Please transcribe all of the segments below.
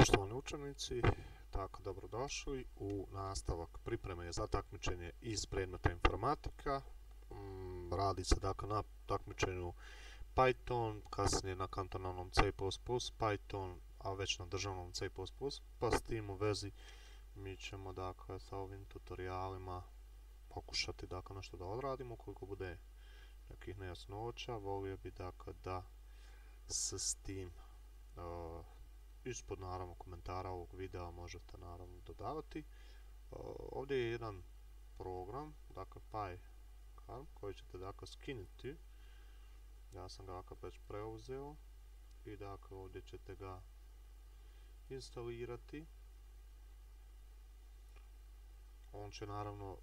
Poštovani učenici, tako dobrodošli u nastavak pripreme za takmičenje iz predmeta informatika. Radi se dakle na takmičenju Python, kasnije na kantonalnom C++ Python, a već na državnom C++, pa s tim u vezi mi ćemo dakle sa ovim tutorijalima pokušati dakle nešto da odradimo. Ukoliko bude nekih nejasnoća, volio bi dakle da se s tim ispod naravno komentara ovog videa možete naravno dodavati. Ovdje je jedan program, dakle PyCharm, koji ćete dakle skinuti. Ja sam ga dakle već preuzeo i dakle ovdje ćete ga instalirati. On će naravno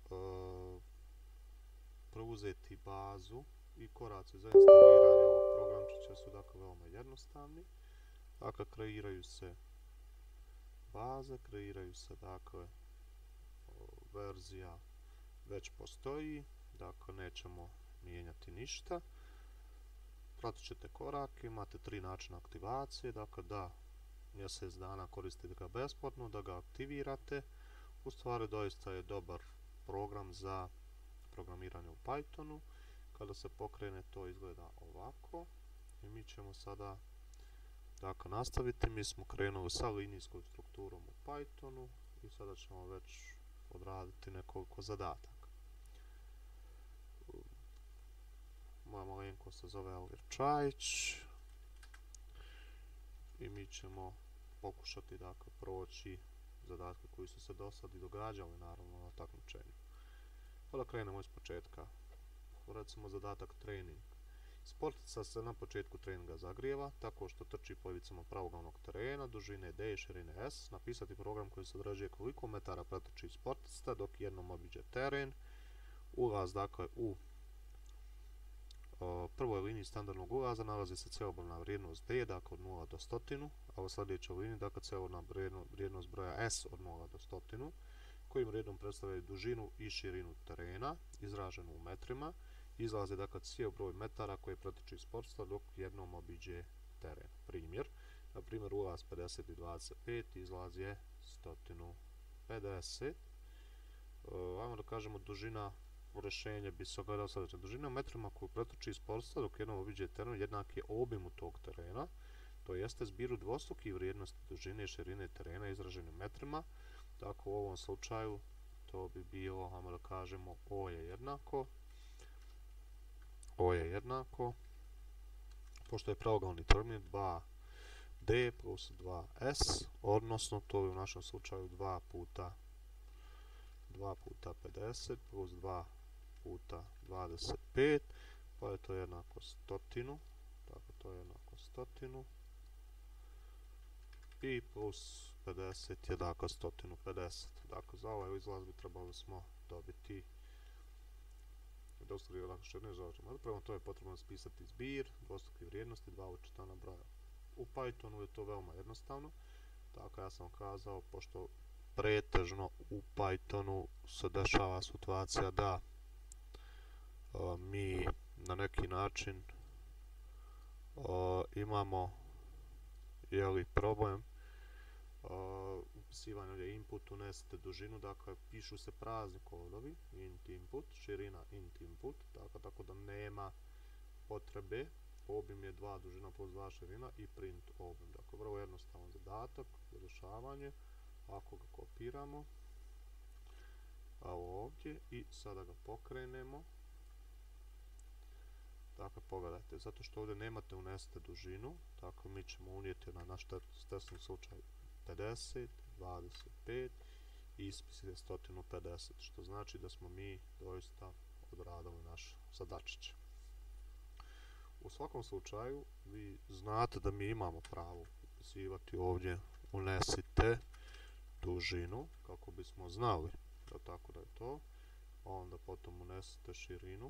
preuzeti bazu i koraci za instaliranje ovog programčića su dakle veoma jednostavni. Dakle, kreiraju se baze, kreiraju se dakle verzija već postoji, dakle nećemo mijenjati ništa. Pratit ćete korake, imate 3 načina aktivacije, dakle da mjesec dana koristite ga besplatno, da ga aktivirate. U stvari doista je dobar program za programiranje u Pythonu. Kada se pokrene to izgleda ovako i mi ćemo sada dakle nastaviti. Mi smo krenuli sa linijskom strukturom u Pythonu i sada ćemo već odraditi nekoliko zadataka. Moja malenkost se zove Elvir Čajić i mi ćemo pokušati dakle proći zadatke koji su se do sad i događali naravno na takmičenju. Pa da krenemo iz početka. Recimo zadatak trening. Sportica se na početku treninga zagrijeva tako što trči po ivicama pravoglavnog terena dužine D i širine S. Napisati program koji se određuje koliko metara pretrči sportista dok jednom obiđe teren. Ulaz dakle u prvoj liniji standardnog ulaza nalazi se celobrojna vrijednost D, dakle od 0 do 100, a u sljedećoj liniji dakle celobrojna vrijednost broja S od 0 do 100, kojim redom predstavljaju dužinu i širinu terena, izraženu u metrima. Izlazi dakle cijel broj metara koji pretrči sportista dok jednom obiđe teren. Primjer, na primjer ulaz 50 i 25, izlaz je 150. Ajmo da kažemo dužina rješenje bi se ogledala sljedeća. Dužina u metrima koju pretrči sportista dok jednom obiđe teren jednak je obimu tog terena, to jeste zbiru dvostrukih vrijednosti dužine i širine terena izražene u metrima. Tako u ovom slučaju to bi bilo, ajmo da kažemo, O je jednako, pošto je pravoglavni termin 2D plus 2S, odnosno to je u našem slučaju 2 puta 50 plus 2 puta 25, pa je to jednako 100, tako to je jednako 100 i plus 50 je dakle 150. Dakle, za ovaj izlaz bi trebali smo dobiti dvostruke dakle širine izražene. Prema to je potrebno spisati zbir dvostruke vrijednosti dva očitana broja. U Pythonu je to veoma jednostavno. Dakle, ja sam kazao, pošto pretežno u Pythonu se dešava situacija da mi na neki način imamo problem upisivanja ovdje input, unesete dužinu, dakle pišu se prazni kodovi, int input, širina int input, dakle, tako da nema potrebe, obim je 2 dužina plus 2 širina i print obim. Dakle, vrlo jednostavan zadatak za rješavanje. Ako ga kopiramo ovdje i sada ga pokrenemo, dakle pogledajte, zato što ovdje nemate unesete dužinu, dakle mi ćemo unijeti na naš testni slučaj 50, 25 i ispis je 150, što znači da smo mi doista odradili naš zadačić. U svakom slučaju vi znate da mi imamo pravo upisivati ovdje unesite dužinu kako bismo znali da tako da je to, onda potom unesite širinu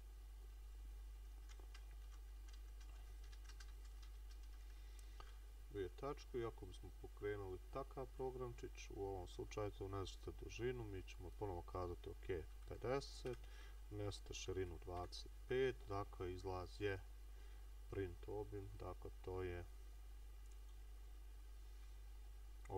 dvije tačke i ako bismo pokrenuli takav programčić, u ovom slučaju unesite dužinu, mi ćemo ponovo kazati ok 50, unesite širinu 25, dakle izlaz je print obim, dakle to je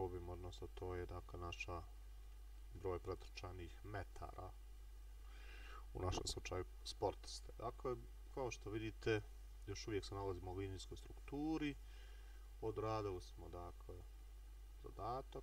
odnosno to je dakle naša broj pretrčanih metara, u našem slučaju sportiste. Dakle, kao što vidite, još uvijek se nalazimo u linijskoj strukturi, odradili smo dakle zadatak.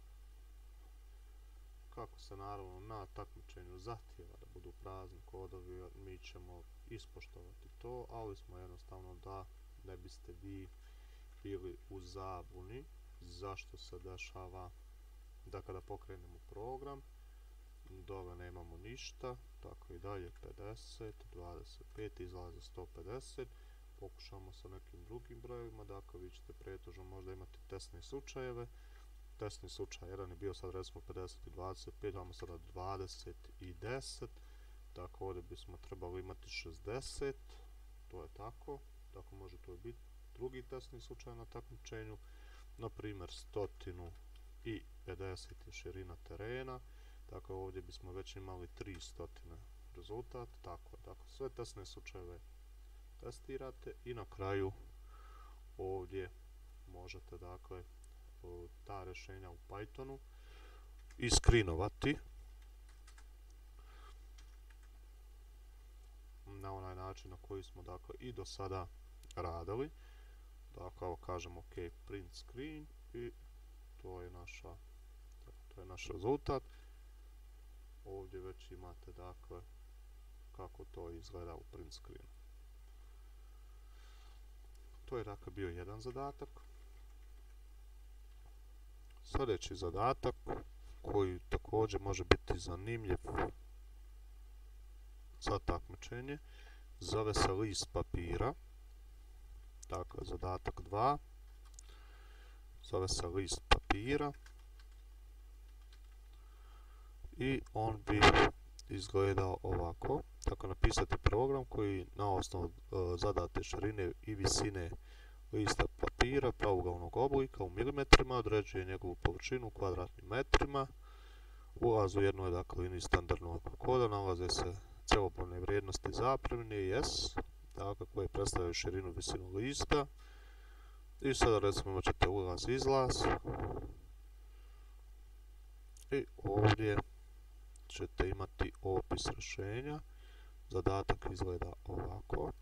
Kako se naravno na takmičenju zahtijeva da budu prazni kodovi, mi ćemo ispoštovati to, ali smo jednostavno da ne biste vi bili u zabuni zašto se dešava da kada pokrenemo program dole nemamo ništa, tako i dalje 50, 25 izlaze 150, pokušamo sa nekim drugim brojevima, dakle vi ćete pretežno možda imati testne slučajeve. Testni slučaj 1 je bio sad recimo 50 i 25, imamo sada 20 i 10, tako ovdje bismo trebali imati 60, to je tako, tako može to biti drugi testni slučaj na takmičenju, na primjer 150 je širina terena, dakle ovdje bismo već imali 300 rezultat, tako je, dakle sve testne slučajeve testirate i na kraju ovdje možete dakle ta rješenja u Pythonu iskrinovati na onaj način na koji smo dakle i do sada radili. Dakle, ovo kažemo ok, print screen i to je naš rezultat. Ovdje već imate dakle kako to izgleda u print screenu. To je dakle bio jedan zadatak. Sljedeći zadatak koji također može biti zanimljiv za takmičenje zove se list papira. Dakle, zadatak 2 zove se list papira i on bi izgledao ovako. Dakle, napisati program koji na osnovu zadate širine i visine lista papira pravouglavnog oblika u milimetrima određuje njegovu površinu u kvadratnim metrima. Ulaz u jednoj dakle liniji standardnog koda nalaze se cjelokupne vrijednosti zapremine i s, dakle koje predstavljaju širinu i visinu lista. I sada recimo imat ćete ulaz i izlaz. I ovdje ćete imati opis rješenja. Zadatak izgleda ovako.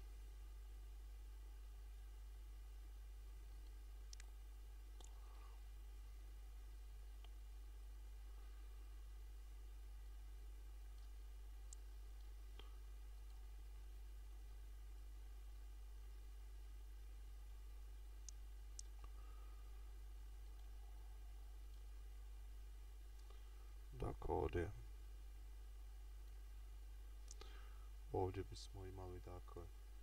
Dakle, ovdje bismo imali dakle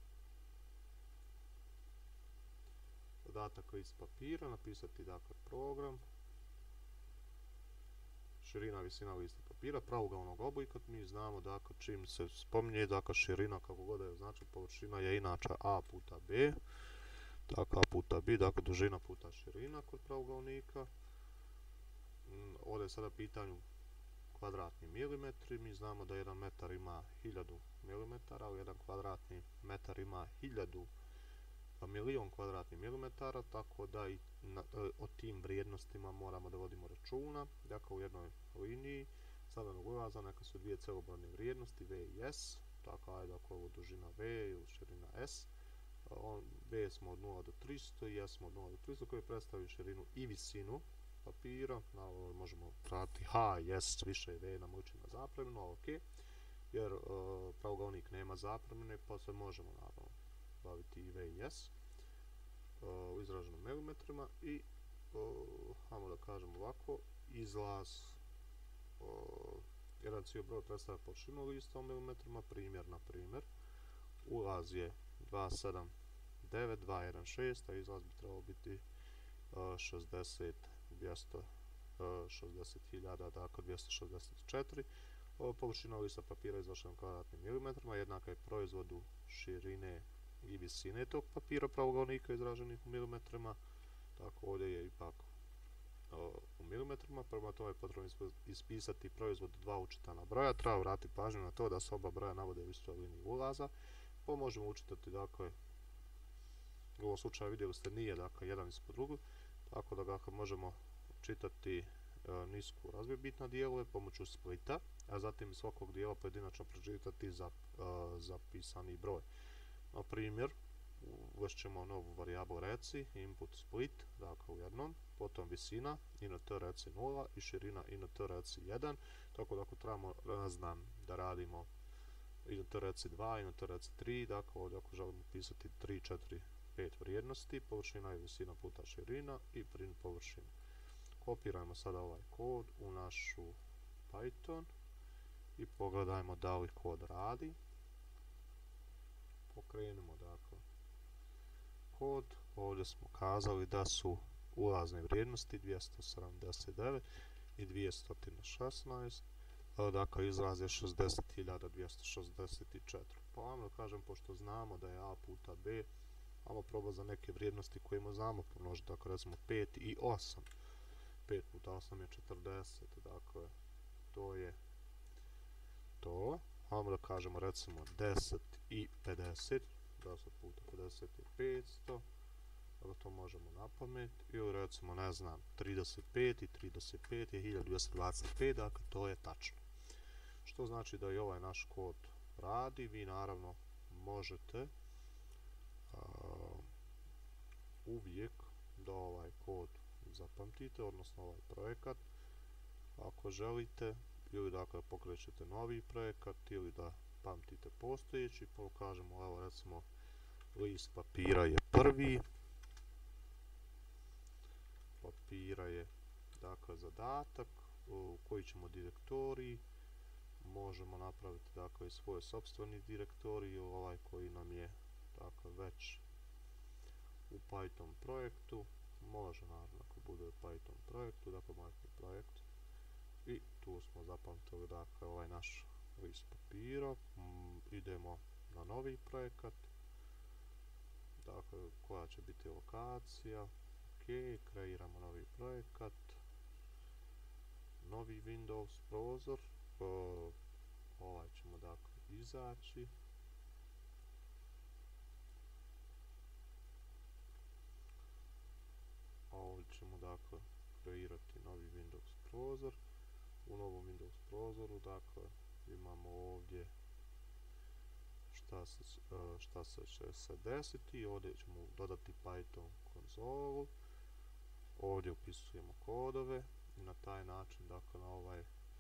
zadatak iz papira, napisati dakle program, širina, visina lista papira, pravouglavnog oblika. Mi znamo dakle čim se spominje dakle širina, kako god je znači površina je inače a puta b, dakle a puta b, dakle dužina puta širina kod pravouglavnika. Ovdje je sada pitanju kvadratni milimetri, mi znamo da 1 metar ima 1000 milimetara, ali 1 kvadratni metar ima 1000 milion kvadratnih milimetara, tako da i o tim vrijednostima moramo da vodimo računa. Dakle, u jednoj liniji zadanog ulaza neka su dvije cjelobrojne vrijednosti v i s, tako ajde ako ovo dužina v ili širina s, v smo od 0 do 300 i s smo od 0 do 300 koji predstavljaju širinu i visinu papira. Možemo pratiti h i s, više v nam uči na zapreminu, ok, jer pravouglavnik nema zapremine, pa se možemo naravno baviti i v i s u izraženom milimetrima. I hajmo da kažemo ovako, izlaz jedan cijel broj predstavlja površinu lista u milimetrima, primjer na primjer, ulaz je 279.216, a izlaz bi trebao biti 260.000, dakle 264. Površina lista papira izražena u kvadratnim milimetrima jednaka je proizvodu širine i visine tog papira pravouglavnika izraženih u milimetrima. Tako ovdje je ipak u milimetrima, prema tome je potrebno ispisati proizvod dva učitana broja. Treba vratiti pažnju na to da se oba broja navode u istoj liniji ulaza, pa možemo učitati, dakle, u ovom slučaju vidjeli ste nije dakle jedan ispod drugog, tako da dakle možemo čitati nisku razvojbitna dijelove pomoću splita, a zatim svakog dijela pojedinačno pročitati zapisani broj. Na primjer, uvešćemo novu varijablu reci, input split, dakle u jednom, potom visina, int reci 0 i širina int reci 1, tako da ako trebamo, ne znam, da radimo int reci 2, int reci 3, dakle ovdje ako želimo pisati 3, 4, 5 vrijednosti, površina je visina puta širina i print površina. Kopirajmo sada ovaj kod u našu Python i pogledajmo da li kod radi. Pokrenimo dakle kod, ovdje smo kazali da su ulazne vrijednosti 279 i 216, dakle izraz je 60.264. Pa vam kažem, pošto znamo da je a puta b, ajmo probati za neke vrijednosti koje znamo pomnožiti, dakle recimo 5 i 8. 5 puta 8 je 40, dakle to je to. Ajmo da kažemo recimo 10 i 50, 10 puta 50 je 500, dakle to možemo na pamet, ili recimo ne znam 35 i 35 je 1225, dakle to je tačno. Što znači da i ovaj naš kod radi. Vi naravno možete uvijek da ovaj kod zapamtite, odnosno ovaj projekat ako želite, ili dakle pokrećete novi projekat ili da pamtite postojeći, pa kažemo evo recimo list papira je prvi, papira je dakle zadatak u koji ćemo direktorij, možemo napraviti dakle svoj sopstveni direktorij, ovaj koji nam je dakle već u Python projektu, može naravno ako bude u Python projektu, dakle moj projekt, i tu smo zapamtili dakle ovaj naš list papira. Idemo na novi projekat, dakle koja će biti lokacija, ok, kreiramo novi projekat, novi Windows prozor, ovaj ćemo dakle izaći, a ovdje ćemo dakle kreirati novi Windows prozor. U novom Windows prozoru dakle imamo ovdje šta će se desiti, ovdje ćemo dodati Python konzolu, ovdje upisujemo kodove i na taj način dakle na ovaj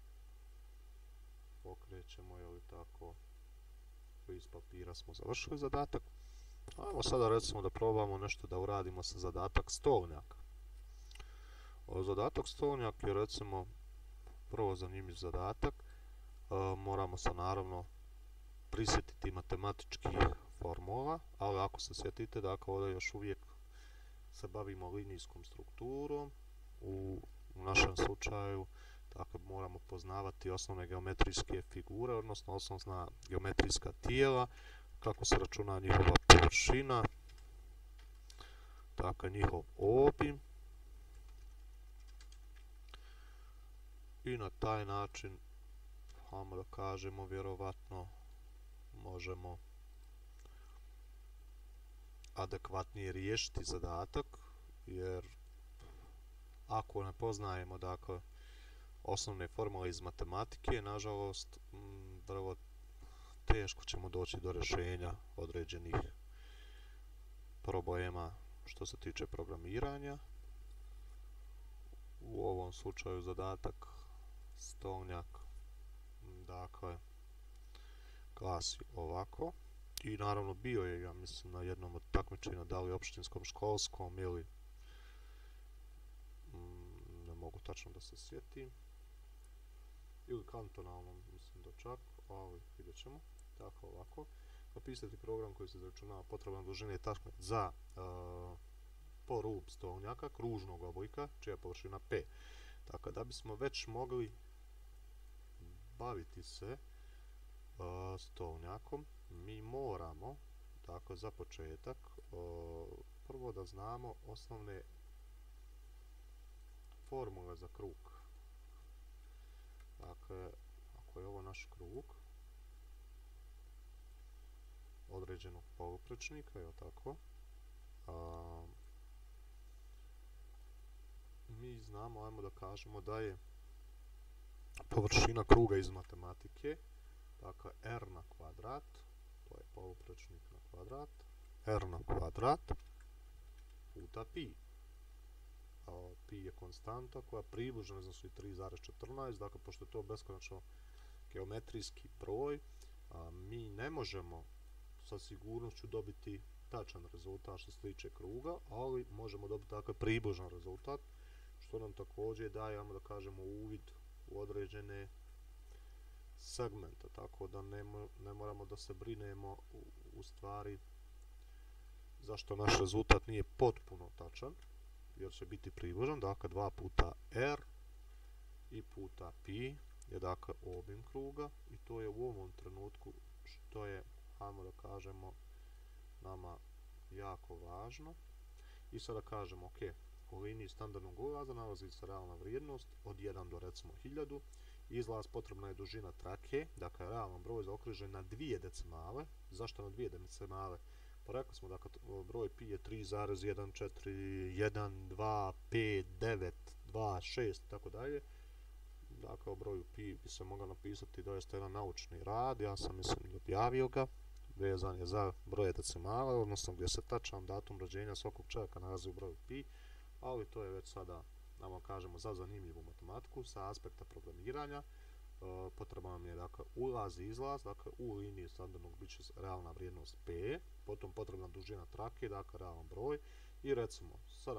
pokrećemo, ili tako list papira smo završili zadatak. Ajmo sada recimo da probamo nešto da uradimo sa zadatak stolnjaka. Zadatak stolnjak je recimo prvo zanimljiv zadatak, moramo se naravno prisjetiti matematičkih formula, ali ako se sjetite, dakle ovdje još uvijek se bavimo linijskom strukturom, u našem slučaju dakle moramo poznavati osnovne geometrijske figure, odnosno osnovna geometrijska tijela, kako se računa njihova površina, dakle njihov obim, i na taj način, hajmo da kažemo, vjerovatno možemo adekvatnije riješiti zadatak, jer ako ne poznajemo dakle osnovne formule iz matematike, nažalost vrlo teško ćemo doći do rješenja određenih problema što se tiče programiranja. U ovom slučaju zadatak stolnjak dakle glasi ovako, i naravno bio je, ja mislim, na jednom od takmičenja, da li opštinskom, školskom ili ne mogu tačno da se sjetim, ili kantonalnom, mislim da čak, ali vidjet ćemo. Dakle ovako, napisati program koji se izračunava potrebna dužine tačke za porub stolnjaka kružnog oblika čija je površina p. Dakle, da bismo već mogli baviti se stolnjakom, mi moramo, dakle za početak, prvo da znamo osnovne formule za krug. Dakle, ako je ovo naš krug određenog poluprečnika, je tako, mi znamo, ajmo da kažemo da je površina kruga iz matematike, dakle r na kvadrat, to je poluprečnik na kvadrat, r na kvadrat puta pi. Pi je konstanta koja približno iznosi 3,14, dakle pošto je to beskonačno geometrijski broj, mi ne možemo sa sigurnošću dobiti tačan rezultat što se tiče kruga, ali možemo dobiti dakle približan rezultat, što nam također daje, ajmo da kažemo, uvid u određene segmente, tako da ne moramo da se brinemo u stvari zašto naš rezultat nije potpuno tačan, jer će biti približan, dakle 2 puta r i puta pi je dakle obim kruga i to je u ovom trenutku što je, ajmo da kažemo, nama jako važno. I sada kažemo, ok, u liniji standardnog ulaza nalazi se realna vrijednost od 1 do recimo 1000, izlaz potrebna je dužina trake, dakle realan broj zaokružen na 2 decimale. Zašto na 2 decimale? Pa rekli smo da broj pi je 3,1412592 6 i tako dalje. Dakle, o broju pi bi se mogao napisati doista jedan naučni rad, ja sam mislim objavio ga, vezan je za broje decimala, odnosno gdje se tačan datum rođenja svakog čovjeka nalazi u broju pi, ali to je već sada, da kažemo, za zanimljivu matematiku sa aspekta programiranja. Potrebno nam je dakle ulaz i izlaz, dakle u liniji standardnog bit će realna vrijednost p, potom potrebna dužina trake, dakle realan broj, i recimo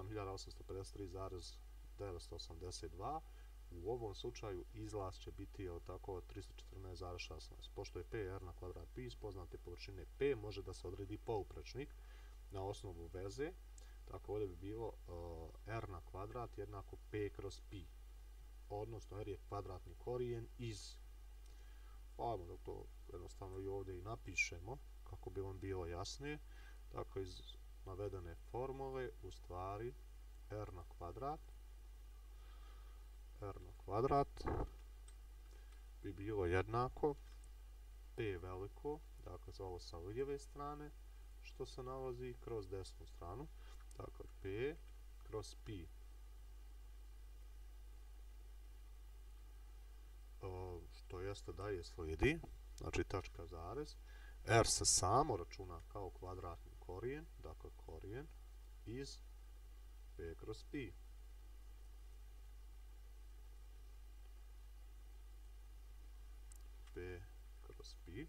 7853,982, u ovom slučaju izlaz će biti tako 314,16. Pošto je p r na kvadrat pi, iz poznate površine p može da se odredi poluprečnik na osnovu veze, tako ovdje bi bilo r na kvadrat jednako p kroz pi, odnosno r je kvadratni korijen iz, ajmo da to jednostavno i ovdje i napišemo kako bi vam bilo jasnije, tako iz navedene formule u stvari r na kvadrat bi bilo jednako p veliko, dakle za ovo sa lijeve strane što se nalazi kroz desnu stranu, dakle p kroz pi, što jeste da je slijedi, znači tačka zarez, r se samo računa kao kvadratni korijen, dakle korijen iz p kroz pi. P kroz pi.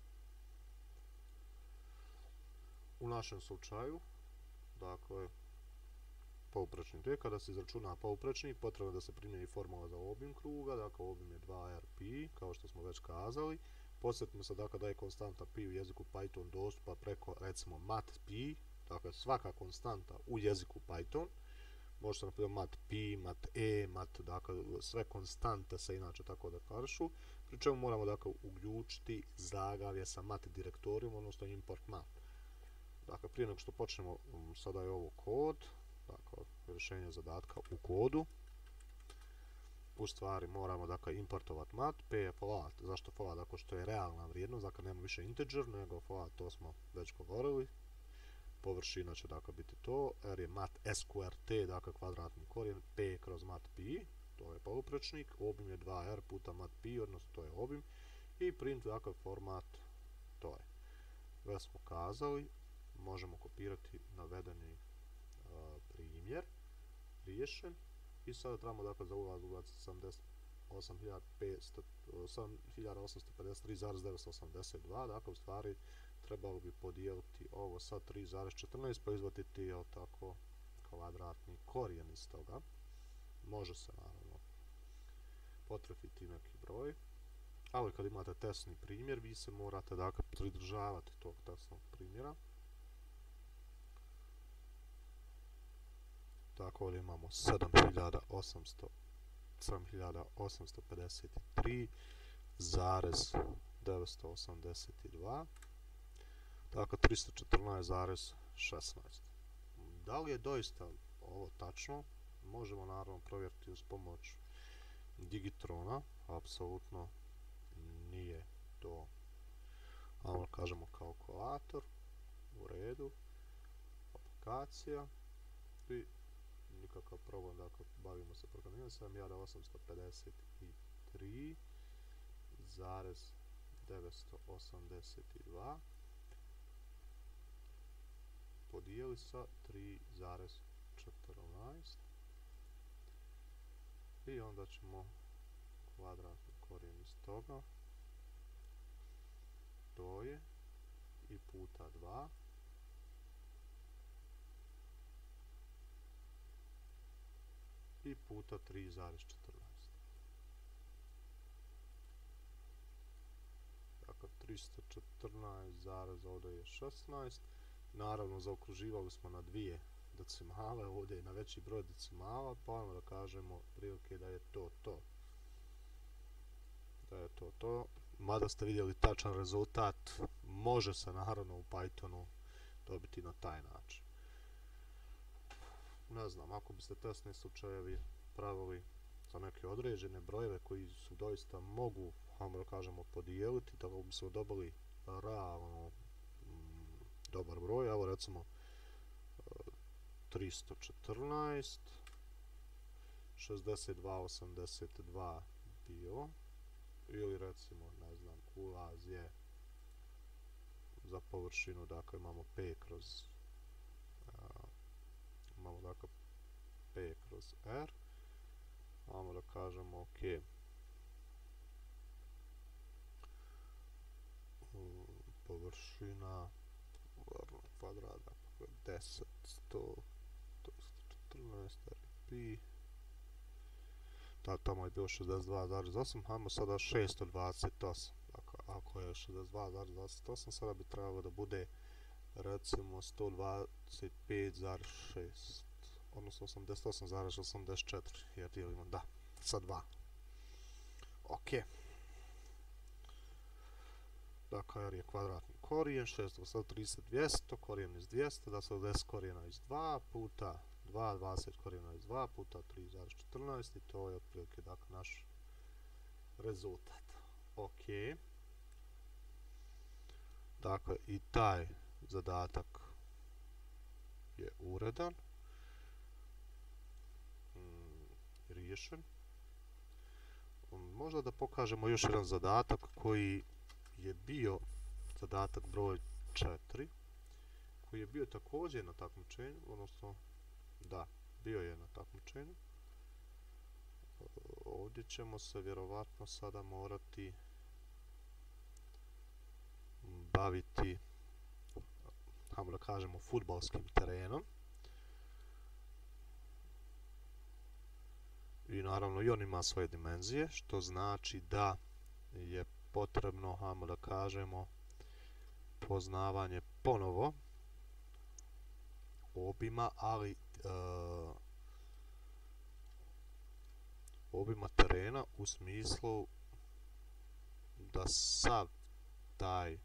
U našem slučaju, dakle, poluprečnik je, kada se izračuna poluprečnik, potrebno je da se primjeni formula za obim kruga, dakle obim je 2r pi, kao što smo već kazali. Podsjetimo se dakle da je konstanta pi u jeziku Python dostupa preko recimo mat pi, dakle svaka konstanta u jeziku Python, može se napraviti mat pi, mat e, mat, dakle sve konstante se inače tako deklarišu, pri čemu moramo dakle uključiti zaglavlje sa mat direktorijom, odnosno import mat. Dakle, prije nego što počnemo, sada je ovo kod, dakle rješenje zadatka u kodu. U stvari moramo dakle importovati mat, p je float, zašto float? Dakle što je realna vrijednost, dakle nema više integer nego float, to smo već govorili. Površina će dakle biti to, r je mat sqrt, dakle kvadratni korijen, p kroz mat pi, to je poluprečnik, obim je 2r puta mat pi, odnosno to je obim, i print dakle format, to je. Već smo kazali, možemo kopirati navedeni primjer, riješen, i sada trebamo dakle za ulaz ubaciti 7853,982, dakle u stvari trebalo bi podijeliti ovo sa 3,14 pa izvatiti tako kvadratni korijen iz toga. Može se naravno potrefiti neki broj, ali kad imate testni primjer vi se morate dakle pridržavati tog testnog primjera. Tako ovdje imamo 7853,982, dakle 314,16. Da li je doista ovo tačno? Možemo naravno provjeriti uz pomoć Digitrona, apsolutno nije to, ali kažemo kalkulator, u redu, aplikacija, i nikakav problem, dakle bavimo se programiranjem, 7853,982 podijeli sa 3,14 i onda ćemo kvadratni korijen iz toga, to je i puta 2 i puta 3,14. Dakle, 314, ovdje je 16. Naravno, zaokruživali smo na dvije decimale, ovdje je na veći broj decimala, pa ajmo da kažemo prilike da je to to. Da je to to. Mada ste vidjeli tačan rezultat, može se naravno u Pythonu dobiti na taj način. Ne znam, ako biste testni slučajevi pravili za neke određene brojeve koji su doista mogu, ajmo da kažemo, podijeliti, da bi se dobili realno dobar broj, evo recimo 314, 62,82 bio, ili recimo, ne znam, ulaz je za površinu, dakle imamo P kroz R, imamo da kažemo ok, površina kvadrat, dakle 10, 100, 114, RP, tamo je bilo 62,8, hajmo sada 628, dakle ako je 62,28, sada bi trebalo da bude recimo 125,6, odnosno 88,84, jer dijelimo, da, sa 2. Ok. Dakle, R je kvadratni korijen, 630, 200, korijen iz 200, da se 10 korijena iz 2 puta 2, 20 korijena iz 2 puta 3,14 i to je otprilike, dakle, naš rezultat. Ok. Dakle, i taj zadatak je uredan, riješen. Možda da pokažemo još jedan zadatak koji je bio zadatak broj 4, koji je bio također na takmičenju, odnosno da, bio je na takmičenju. Ovdje ćemo se vjerovatno sada morati baviti, hajmo da kažemo, fudbalskim terenom. I naravno i on ima svoje dimenzije, što znači da je potrebno, hajmo da kažemo, poznavanje ponovo obima, ali obima terena u smislu da sav taj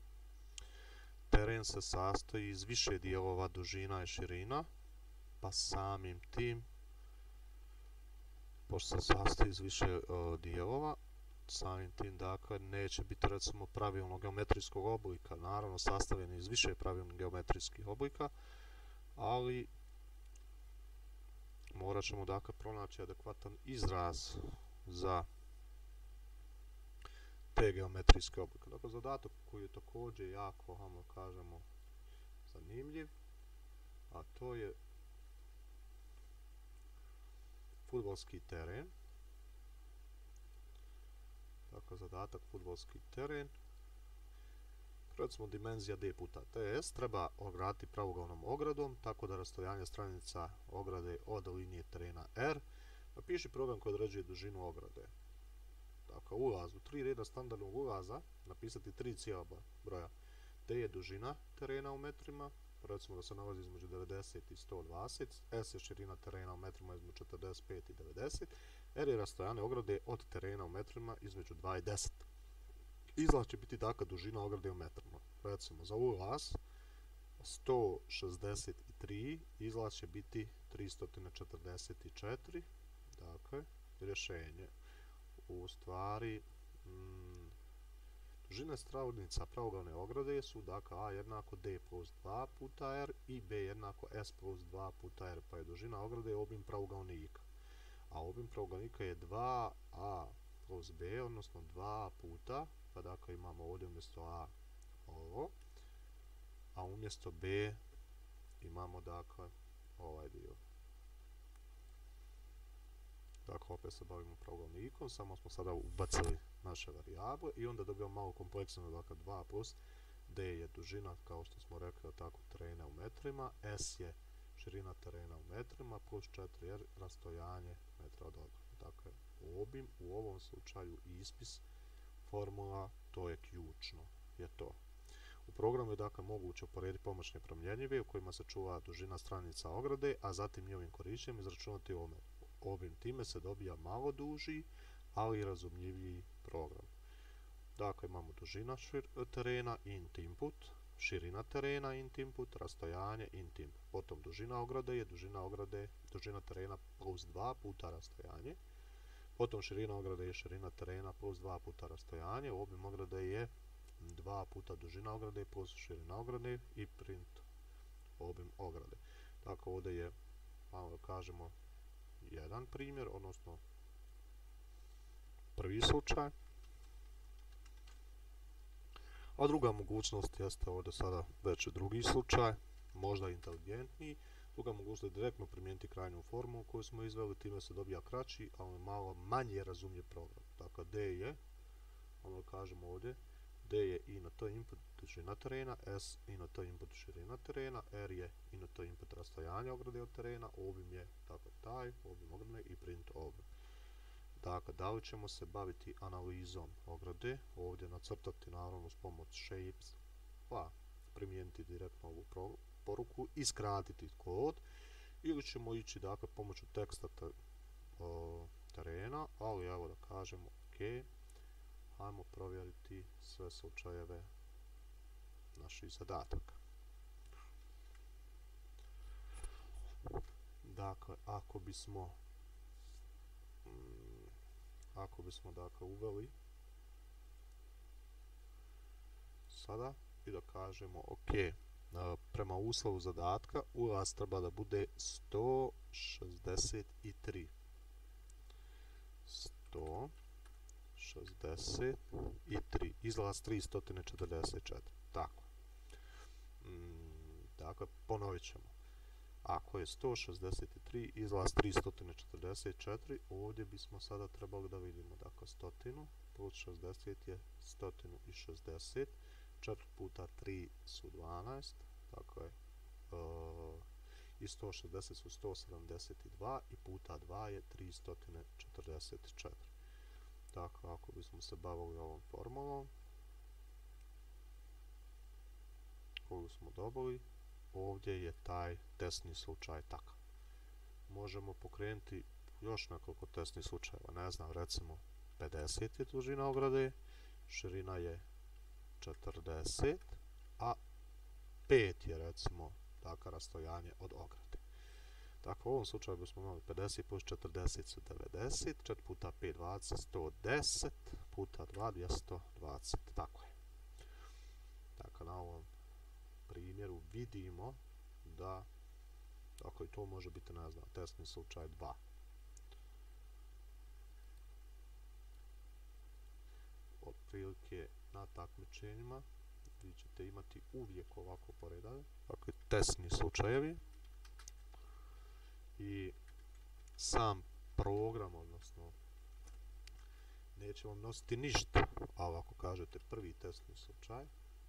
teren se sastoji iz više dijelova, dužina i širina, pa samim tim, pošto se sastoji iz više dijelova, samim tim, dakle, neće biti recimo pravilnog geometrijskog oblika, naravno sastavljen iz više pravilnih geometrijskih oblika, ali morat ćemo, dakle, pronaći adekvatan izraz za te geometrijske oblike. Dakle, zadatak koji je također jako, hajmo kažemo, zanimljiv, a to je fudbalski teren. Dakle, zadatak fudbalski teren. Recimo, dimenzija d puta ts treba ograditi pravouglavnom ogradom, tako da rastojanje stranica ograde od linije terena R. Napiši program koji određuje dužinu ograde. Dakle, ulaz u 3 reda standardnog ulaza, napisati 3 cijela broja. D je dužina terena u metrima, recimo da se nalazi između 90 i 120, S je širina terena u metrima između 45 i 90, R je rastojanje ograde od terena u metrima između 2 i 10. Izlaz će biti, dakle, dužina ograde u metrima. Recimo, za ulaz 163, izlaz će biti 344, dakle, rješenje. U stvari, Dužine stranica pravougalne ograde su dakle a jednako d plus 2 puta r i b jednako s plus 2 puta r, pa je dužina ograde obim pravougalnika. A obim pravougalnika je 2a plus b, odnosno 2 puta, pa dakle imamo ovdje umjesto a ovo, a umjesto b imamo dakle ovaj dio. Dakle, opet se bavimo pravougalnikom, samo smo sada ubacili naše varijable i onda dobijamo malo kompleksno, dakle 2 plus d je dužina, kao što smo rekli, tako terena u metrima, s je širina terena u metrima, plus 4r rastojanje metra od ograde. Dakle, obim u ovom slučaju ispis formula, to je ključno, je to. U programu je dakle moguće uporediti pomoćne promjenjive u kojima se čuva dužina stranica ograde, a zatim njihovim korištenjem izračunati obim. Time se dobija malo duži, ali razumljiviji program. Dakle, imamo dužina terena int input, širina terena int input, rastojanje int input. Potom dužina ograde je dužina terena plus 2 puta rastojanje. Potom širina ograde je širina terena plus 2 puta rastojanje. Obim ograde je 2 puta dužina ograde plus širina ograde i print obim ograde. Dakle, ovdje je, malo da kažemo, jedan primjer, odnosno prvi slučaj. A druga mogućnost jeste ovdje sada već drugi slučaj, možda inteligentniji. Druga mogućnost je direktno primijeniti krajnju formulu koju smo izveli, time se dobija kraći, ali malo manje razumljiv program. Dakle, d je, ono kažemo ovdje, d je i na to input dužina terena, s i na to input širina terena, r je i na to input rastojanja ograde od terena, obim je dakle taj, obim ograde i print obim. Dakle, da li ćemo se baviti analizom ograde, ovdje nacrtati naravno s pomoć shapes, pa primijeniti direktno ovu poruku i skratiti kod, ili ćemo ići dakle pomoću teksta terena, ali evo da kažemo ok, hajmo provjeriti sve slučajeve naših zadataka. Dakle, ako bismo dakle uveli sada i da kažemo ok, prema uslovu zadatka ulaz treba da bude 163. 163, izlaz 344. Tako. Dakle, ponovit ćemo. Ako je 163, izlaz 344, ovdje bismo sada trebali da vidimo. Dakle, 100 plus 60 je 160. 4 puta 3 su 12. Dakle, i 160 su 172 i puta 2 je 344. Dakle, ako bismo se bavili ovom formulom koju smo dobili, ovdje je taj testni slučaj takav. Možemo pokrenuti još nekoliko testnih slučajeva. Ne znam, recimo 50 je dužina ograde, širina je 40, a 5 je recimo dakle rastojanje od ograde. Dakle, u ovom slučaju bismo imali 50 plus 40 su 90, 4 puta 5 20, 110, puta 2 220. Tako je. Dakle, na ovom primjeru vidimo da dakle, to može biti, ne znam, testni slučaj 2. Otprilike na takmičenjima vi ćete imati uvijek ovako poredane, dakle, testni slučajevi i sam program, odnosno neće vam nositi ništa, ali ako kažete prvi testni slučaj,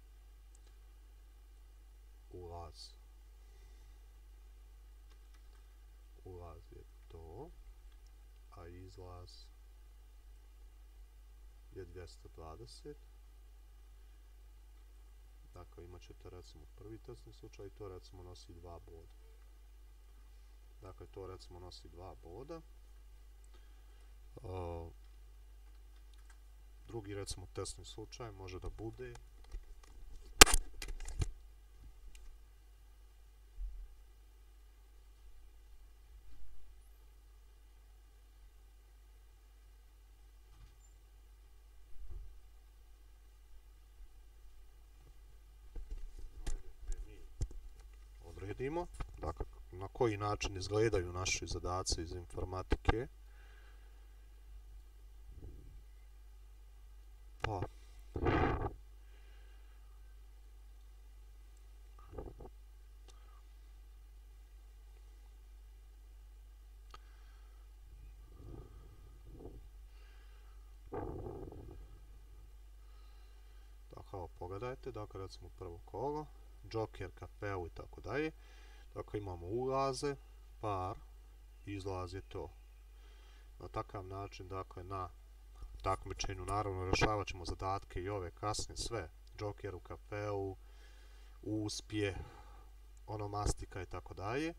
ulaz je to, a izlaz je 220. Dakle, imat ćete recimo prvi testni slučaj i to recimo nosi 2 boda. Dakle, to recimo nosi 2 boda. Drugi recimo testni slučaj može da bude vidimo, dakle, na koji način izgledaju naši zadaci iz informatike. Pa, dakle, pogledajte, dakle, recimo prvo kolo, Joker, kafeu i tako dalje. Dakle, imamo ulaze, par, izlaz je to. Na takav način, dakle, na takmičenju, naravno, rješavat ćemo zadatke i ove kasnije, sve, Jokeru, kafeu, uspjeh, onomastika i tako dalje.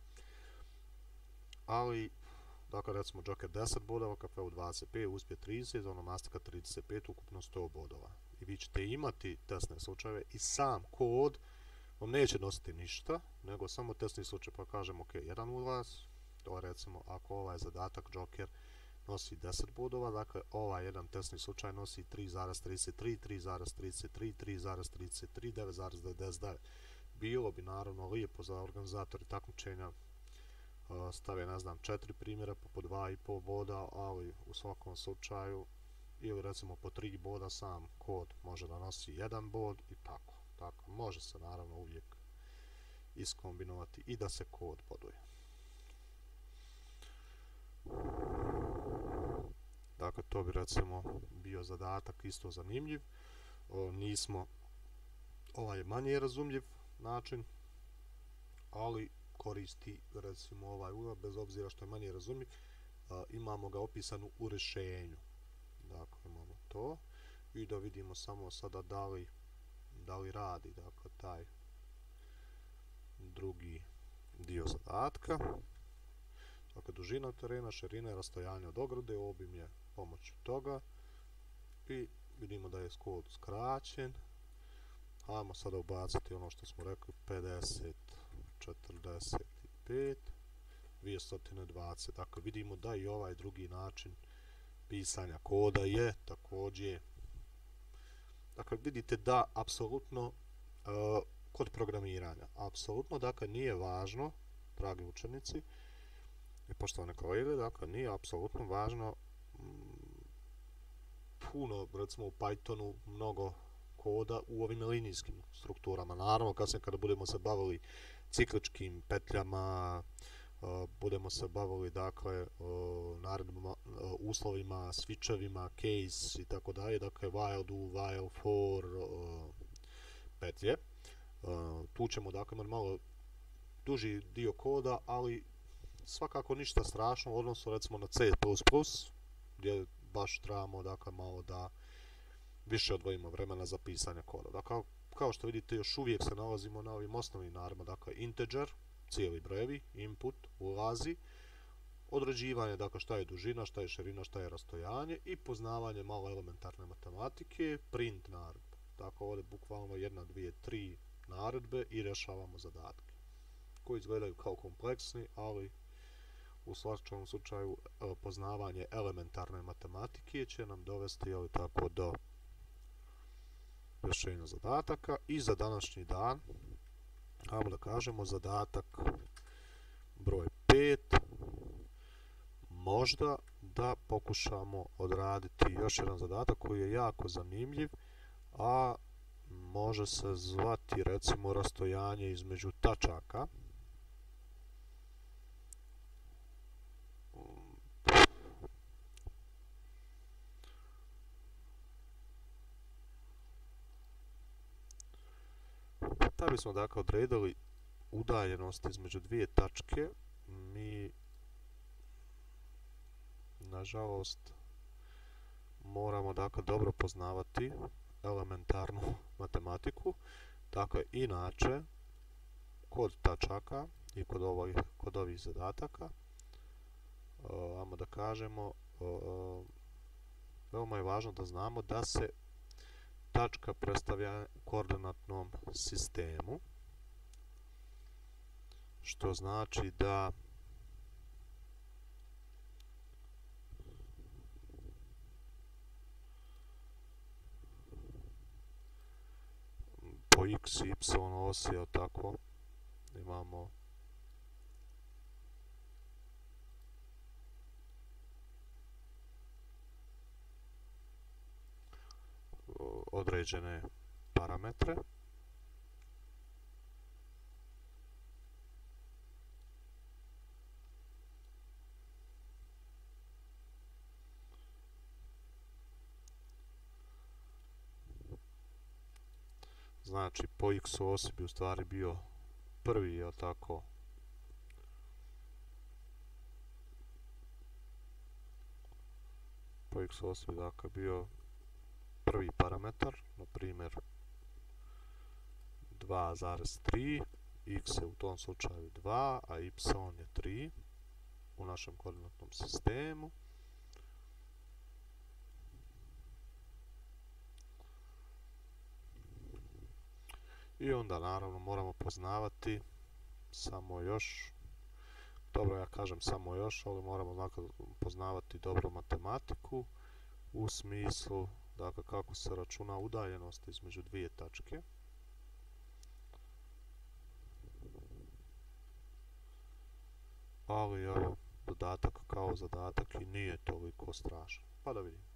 Ali, dakle, recimo Joker 10 bodova, kafeu 25, uspjeh 30, onomastika 35, ukupno 100 bodova. I vi ćete imati testne slučajeve i sam kod vam neće nositi ništa, nego samo testni slučaj, pa kažemo ok, jedan ulaz, to je recimo ako ovaj zadatak Joker nosi 10 bodova, dakle ovaj jedan testni slučaj nosi 3,33, 3,33, 3,33, 9,99. Bilo bi naravno lijepo za organizatori takmičenja stave, ne znam, 4 primjera po 2,5 boda, ali u svakom slučaju, ili recimo po 3 boda sam kod može da nosi 1 bod i tako. Tako, može se naravno uvijek iskombinovati i da se kod boduje. Dakle, to bi recimo bio zadatak isto zanimljiv. Ovaj je manje razumljiv način, ali koristi recimo ovaj ulaz, bez obzira što je manje razumljiv, imamo ga opisanu u rješenju. Dakle, imamo to i da vidimo samo sada da li radi, dakle, taj drugi dio zadatka. Dakle, dužina terena, širina i rastojanje od ograde, obim je pomoću toga i vidimo da je kod skraćen. Hajmo sada ubaciti ono što smo rekli, 50, 45, 220. Dakle, vidimo da i ovaj drugi način pisanja koda je također. Dakle, vidite da apsolutno kod programiranja, apsolutno, dakle, nije važno, dragi učenici i poštovane kolege, dakle, nije apsolutno važno puno, recimo u Pythonu, mnogo koda u ovim linijskim strukturama. Naravno, kasnije kada budemo se bavili cikličkim petljama, budemo se bavili, dakle, naredbama, uslovima, switchovima, case i tako dalje, dakle, while do, while for, petlje. Tu ćemo, dakle, imati malo duži dio koda, ali svakako ništa strašno u odnosu, recimo, na C++, gdje baš trebamo, dakle, malo da više odvojimo vremena za pisanje koda. Dakle, kao što vidite, još uvijek se nalazimo na ovim osnovnim naravno, dakle, integer, cijeli brojevi, input, ulazi, određivanje, dakle, šta je dužina, šta je širina, šta je rastojanje i poznavanje malo elementarne matematike, print naredba. Dakle, ovdje bukvalno 1, 2, 3 naredbe i rješavamo zadatke koji izgledaju kao kompleksni, ali u svakom slučaju poznavanje elementarne matematike će nam dovesti, jel, tako, do rješenja zadataka. I za današnji dan, ajmo da kažemo, zadatak broj 5, možda da pokušamo odraditi još jedan zadatak koji je jako zanimljiv, a može se zvati, recimo, rastojanje između tačaka. Da bismo, dakle, odredili udaljenost između dvije tačke, mi nažalost moramo, dakle, dobro poznavati elementarnu matematiku. Dakle, inače kod tačaka i kod ovih zadataka, ajmo da kažemo, veoma je važno da znamo da se tačka predstavlja u koordinatnom sistemu, što znači da po x i y osi, tako, imamo određene parametre. Znači po x osi bi u stvari bio prvi, je tako, po x osi bi dakle bio prvi parametar, na primjer 2,3, x je u tom slučaju 2, a y je 3 u našem koordinatnom sistemu. I onda naravno moramo poznavati samo još, dobro ja kažem samo još, ali moramo poznavati dobro matematiku u smislu dakle kako se računa udaljenost između dvije tačke. Ali evo, dodatak kao zadatak i nije toliko strašan. Pa da vidimo.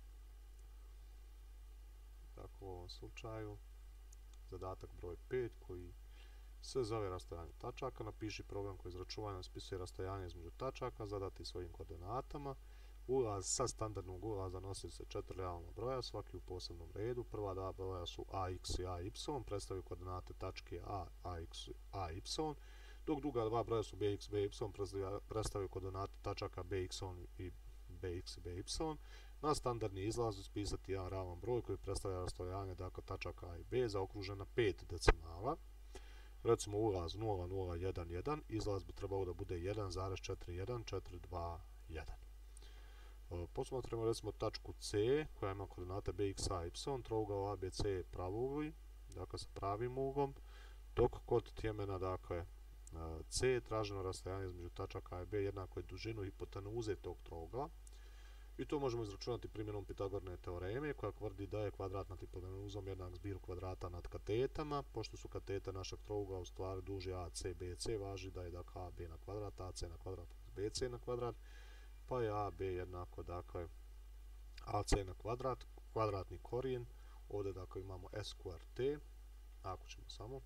Dakle, u ovom slučaju zadatak broj 5 koji se zove rastojanje tačaka. Napiši program koji izračunava i spisuje rastojanje između tačaka zadati svojim koordinatama. Ulaz sa standardnog ulaza nosi se 4 realna broja, svaki u posebnom redu. Prva dva broja su ax i ay, predstavljaju koordinate tačke a, ax, ay, dok druga dva broja su bx, by, predstavljaju koordinate tačaka bx i bx i by. Na standardni izlaz ispisati jedan realan broj koji predstavlja rastojanje dakle tačaka a i b zaokružen na 5 decimala. Recimo ulaz 0,011, izlaz bi trebalo da bude 1,41421. Posmatramo recimo tačku C koja ima koordinate bx, ay, trougao ABC je pravougli, dakle sa pravim uglom, dok kod tjemena dakle C je traženo rastojanje između tačaka a i b jednako je dužinu hipotenuze tog trougla. I to možemo izračunati primjenom Pitagorine teoreme koja tvrdi da je kvadrat nad hipotenuzom jednak zbiru kvadrata nad katetama. Pošto su katete našeg trougla u stvari duži AC, BC, važi da je dakle AB na kvadrat, AC na kvadrat plus BC na kvadrat, pa je AB jednako dakle AC na kvadrat, kvadratni korijen, ovdje dakle imamo SQRT, ako ćemo samo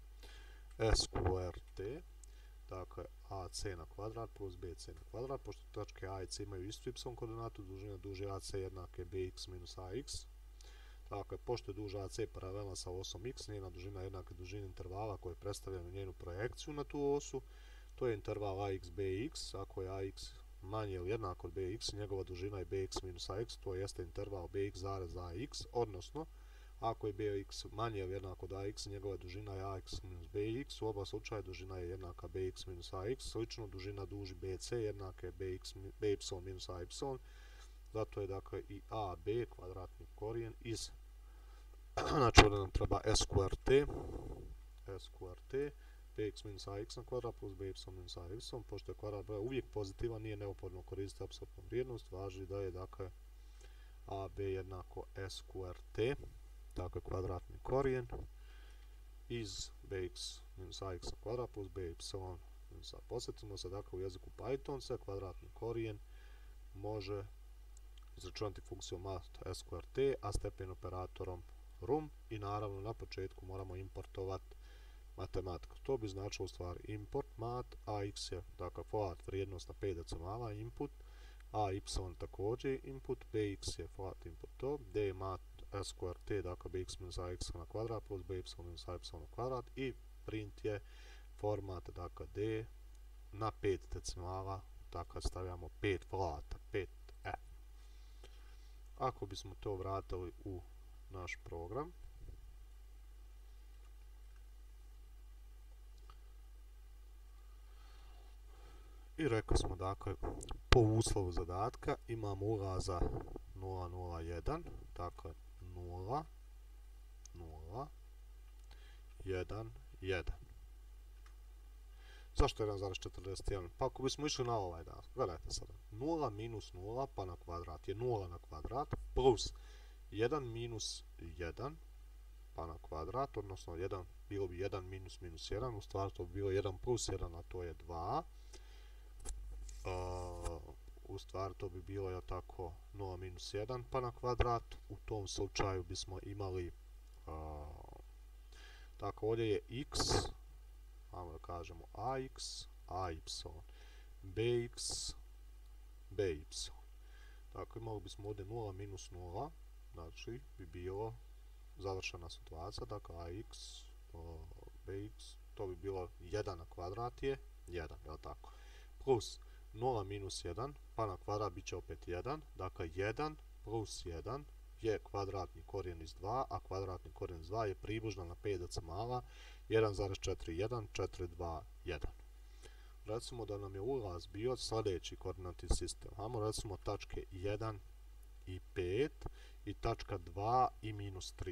SQRT, dakle AC na kvadrat plus BC na kvadrat, pošto tačke A i C imaju istu y koordinatu, dužina duži AC jednake bx minus ax. Dakle, pošto je duža AC paralelna sa osom x, njena dužina jednaka dužini intervala koji predstavlja njenu projekciju na tu osu, to je interval ax bx, ako je ax manje ili jednako od bx, njegova dužina je bx minus ax, to jeste interval bx zarez ax, odnosno ako je bx manje ili jednako od ax, njegova dužina je ax minus bx, u oba slučaja dužina je jednaka bx minus ax, slično dužina duži bc jednaka je by minus ay, zato je dakle i ab kvadratni korijen iz, znači ovdje nam treba SQRT, bx minus ax na kvadrat plus by minus ay, pošto je kvadrat broja uvijek pozitivan, nije neophodno koristiti apsolutnu vrijednost, važi da je dakle ab jednako SQRT, dakle kvadratni korijen iz bx minus ax na kvadrat plus by minus a. Posjetimo se dakle u jeziku Python se kvadratni korijen može izračunati funkcijom math SQRT, a stepen operatorom rum i naravno na početku moramo importovati matematiku. To bi značilo u stvari import math, ax je dakle float vrijednost na 5 decimala input, a y također input, bx je float input to, d je math SQRT, dakle bx minus ax na kvadrat plus by minus y na kvadrat i print je format dakle d na 5 decimala, dakle stavljamo 5 flata, 5 e. Ako bismo to vratili u naš program, i rekli smo dakle po uslovu zadatka imamo ulaza 0,01, dakle 0, 0, 1, 1. Zašto 1,41? Pa ako bismo išli na ovaj dan, gledajte sada, 0 minus 0 pa na kvadrat je 0 na kvadrat plus 1 minus 1 pa na kvadrat, odnosno 1, bilo bi 1 minus minus 1, u stvari to bi bilo 1 plus 1, a to je 2. U stvari to bi bilo tako 0 minus 1 pa na kvadrat, u tom slučaju bismo imali Tako, ovdje je x, ajmo da kažemo ax, ay, bx, by. Tako, imali bismo ovdje 0 minus 0, znači bi bilo završena situacija, dakle ax, bx, to bi bilo 1 na kvadrat je 1, jel tako? Plus 0 minus 1, pa na kvadrat bit će opet 1, dakle 1 plus 1 je kvadratni korijen iz 2, a kvadratni korijen iz 2 je približno na 5 decimala 1,41, 421. Recimo da nam je ulaz bio sljedeći koordinatni sistem. Hajmo recimo tačke 1 i 5 i tačka 2 i minus 3.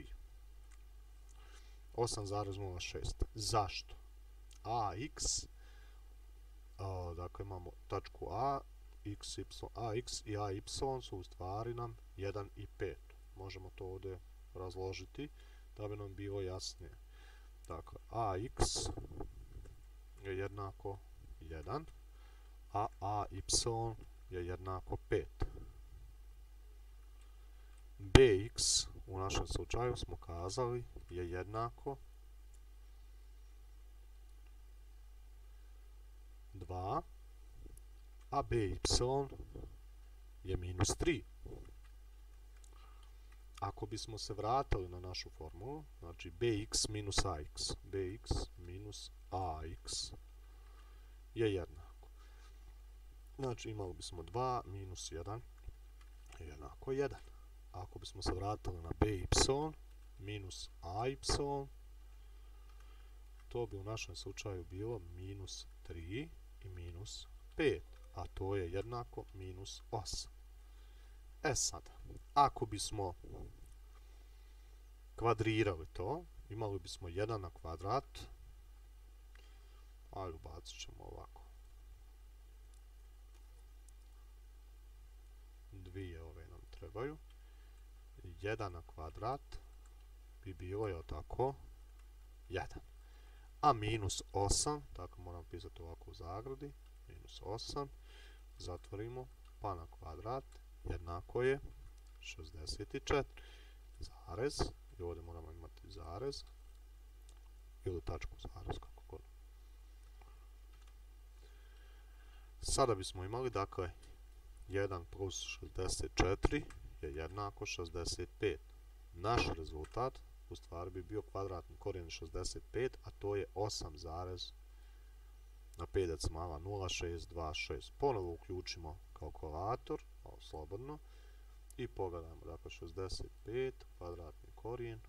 8,06. Zašto? Ax, dakle imamo tačku A, ax i ay su u stvari nam 1 i 5. Možemo to ovdje razložiti da bi nam bilo jasnije. Dakle, ax je jednako 1, a ay je jednako 5. Bx u našem slučaju smo kazali je jednako 2, a by je minus 3. Ako bismo se vratili na našu formulu, znači bx minus ax je jednako. Znači imali bismo 2 minus 1 je jednako 1. Ako bismo se vratili na by minus ay, to bi u našem slučaju bilo minus 3 i minus 5, a to je jednako minus 8. E sada, ako bismo kvadrirali to, imali bismo 1 na kvadrat, ajde ubacit ćemo ovako. Dvije ove nam trebaju. 1 na kvadrat bi bilo, je tako, 1. A minus 8, tako moram pisati ovako u zagradi, minus 8, zatvorimo, pa na kvadrat jednako je 64, zarez, i ovdje moramo imati zarez, ili tačku zarez, kako god. Sada bismo imali, dakle, 1 plus 64 je jednako 65. Naš rezultat u stvari bi bio kvadratni korijen 65, a to je 8 zarez na 5 decimala 0,626. Ponovo uključimo kalkulator, slobodno, i pogledajmo, dakle 65 kvadratni korijen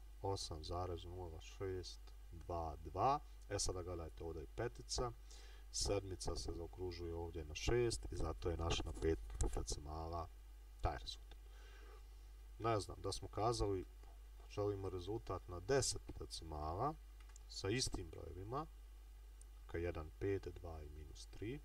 8,0622. E sada gledajte, ovdje je petica, sedmica se zaokružuje ovdje na 6 i zato je naš na 5 decimala taj rezultat. Ne znam, da smo kazali želimo rezultat na 10 decimala sa istim brojevima, ka 1, 5, 2 i minus 3,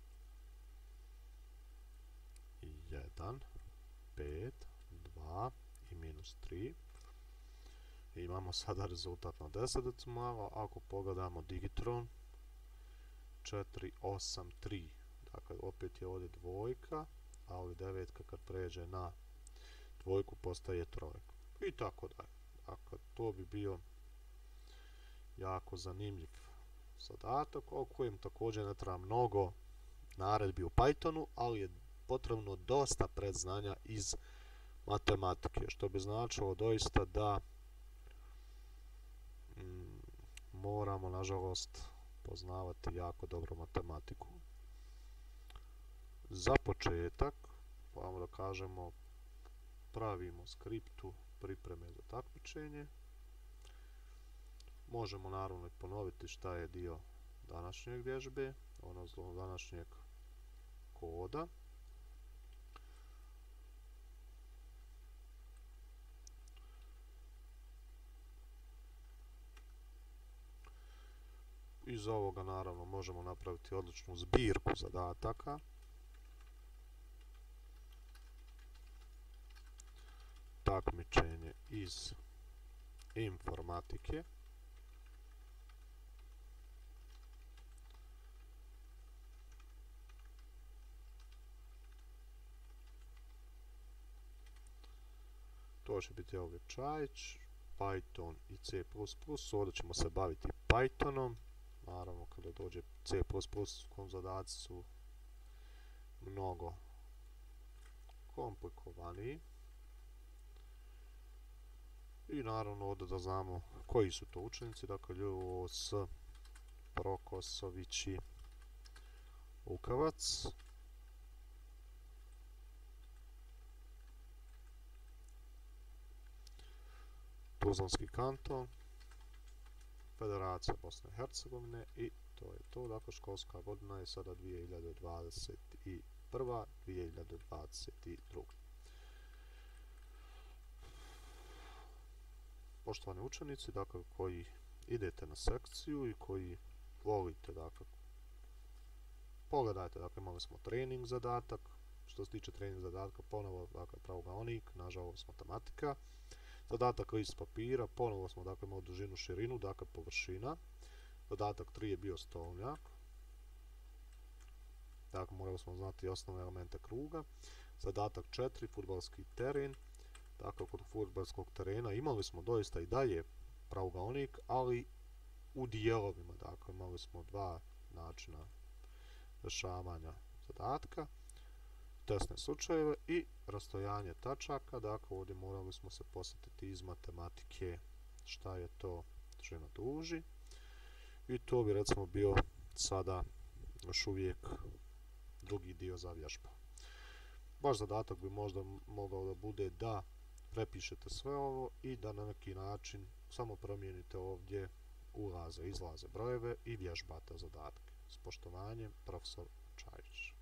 1, 5, 2 i minus 3. I imamo sada rezultat na 10 decimala. Ako pogledamo digitron, 483. Dakle, opet je ovdje dvojka, ali devetka kad pređe na dvojku postaje trojka. I tako dalje. Dakle, to bi bio jako zanimljiv zadatak, o kojem također ne treba mnogo naredbi u Pythonu, ali je potrebno dosta predznanja iz matematike, što bi značilo doista da moramo, nažalost, poznavati jako dobro matematiku. Za početak, pa da kažemo, pravimo skriptu pripreme za takmičenje. Možemo naravno ponoviti šta je dio današnjeg vježbe, odnosno današnjeg koda. Iz ovoga naravno možemo napraviti odličnu zbirku zadataka. Takmičenje iz informatike. To će biti ovdje Čajić, Python i C++, ovdje ćemo se baviti Pythonom. Naravno, kada dođe C++, zadaci su mnogo komplikovaniji. I naravno ovdje da znamo koji su to učenici, dakle Ljubos, Prokosović i Lukavac. Tuzlanski kanton, Federacija Bosne i Hercegovine i to je to. Dakle, školska godina je sada 2021-2022. Poštovani učenici, dakle, koji idete na sekciju i koji volite, dakle, pogledajte, dakle, imali smo trening zadatak. Što se tiče trening zadatka, ponovo, dakle, pravogaonik, nažalost matematika. Zadatak list papira, ponovo smo, dakle, imali dužinu, širinu, dakle, površina. Zadatak 3 je bio stolnjak. Dakle, morali smo znati osnovne elemente kruga. Zadatak 4, fudbalski teren. Dakle, kod fudbalskog terena imali smo doista i dalje pravogaonik, ali u dijelovima. Dakle, imali smo dva načina rješavanja zadatka, testne slučajeve i rastojanje tačaka. Dakle, ovdje morali smo se posjetiti iz matematike šta je to dužina duži. I to bi recimo bio sada još uvijek drugi dio za vježbu. Vaš zadatak bi možda mogao da bude da prepišete sve ovo i da na neki način samo promijenite ovdje ulaze, izlaze brojeve i vježbate zadatke. S poštovanjem, profesor Čajić.